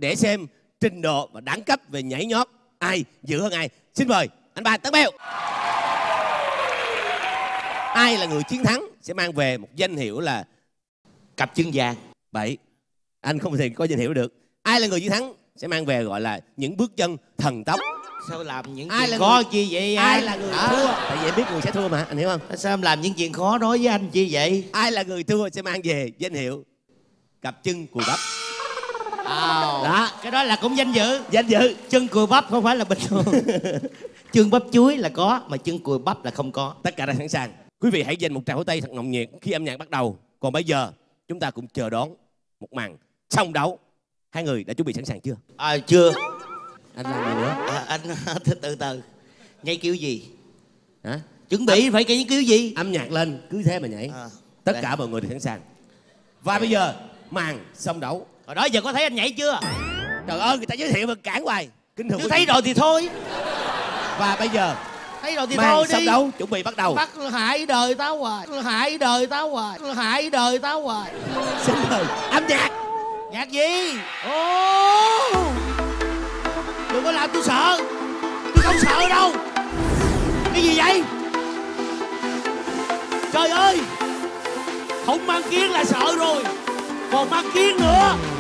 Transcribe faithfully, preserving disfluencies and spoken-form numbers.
để xem trình độ và đẳng cấp về nhảy nhót ai dữ hơn ai. Xin mời anh ba Tấn Beo. Ai là người chiến thắng sẽ mang về một danh hiệu là cặp chân vàng. Bảy. Anh không thể có danh hiệu được. Ai là người chiến thắng sẽ mang về gọi là những bước chân thần tốc. Sao làm những ai chuyện là khó người... chi vậy Ai anh? là người à? thua? Tại vì em biết người sẽ thua mà, anh hiểu không? Sao em làm những chuyện khó đối với anh chi vậy? Ai là người thua sẽ mang về danh hiệu cặp chân cùi bắp. À, đó, cái đó là cũng danh dự. Danh dự. Chân cùi bắp không phải là bình thường. Chân bắp chuối là có, mà chân cùi bắp là không có. Tất cả đã sẵn sàng. Quý vị hãy dành một tràng pháo tay thật nồng nhiệt khi âm nhạc bắt đầu. Còn bây giờ chúng ta cũng chờ đón một màn song đấu. Hai người đã chuẩn bị sẵn sàng chưa? À chưa. Anh làm gì nữa? À, anh từ từ từ. Nhảy kiểu gì? Hả? Chuẩn bị âm... phải cái kiểu gì? Âm nhạc lên cứ thế mà nhảy. À, tất đây. Cả mọi người đều sẵn sàng. Và bây giờ màn song đấu. Hồi đó giờ có thấy anh nhảy chưa? Trời ơi, người ta giới thiệu mà cản hoài. Kinh thường. Chứ thấy rồi thì thôi. Và bây giờ thấy rồi thì màn thôi đi. song đấu chuẩn bị bắt đầu. Bắt hại đời tao hoài, hại đời tao hoài, hại đời tao hoài. Xin mời âm nhạc. Nhạc gì? Ồ, đừng có làm tôi sợ. Tôi không sợ đâu. Cái gì vậy? Trời ơi, không mang kiến là sợ rồi, còn mang kiến nữa.